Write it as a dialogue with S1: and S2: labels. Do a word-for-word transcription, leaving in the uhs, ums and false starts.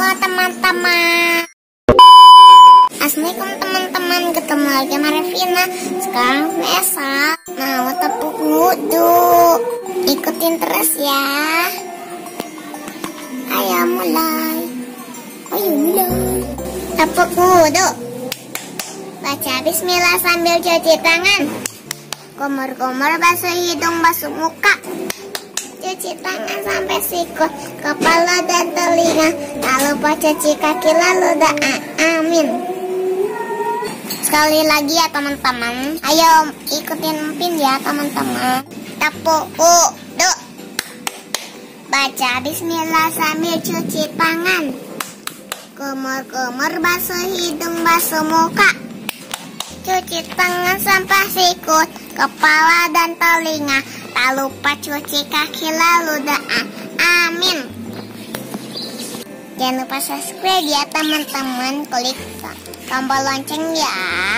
S1: Halo teman-teman. Assalamualaikum teman-teman. Ketemu lagi sama Revina. Sekarang Nesa mau tepuk wudhu. Ikutin terus ya. Ayo mulai. Ayo mulai. Tepuk wudhu. Baca bismillah sambil cuci tangan. Kumur-kumur, basuh hidung, basuh muka. Cuci tangan sampai sikut, kepala dan telinga. Tak lupa cuci kaki lalu doa amin. Sekali lagi ya teman-teman. Ayo ikutin Pin ya teman-teman. Tepuk wudhu. Baca bismillah sambil cuci tangan. Kumur-kumur, basuh hidung, basuh muka. Cuci tangan sampai sikut, kepala dan telinga. Tak lupa cuci kaki lalu doa amin. Jangan lupa subscribe ya teman-teman. Klik tombol lonceng ya.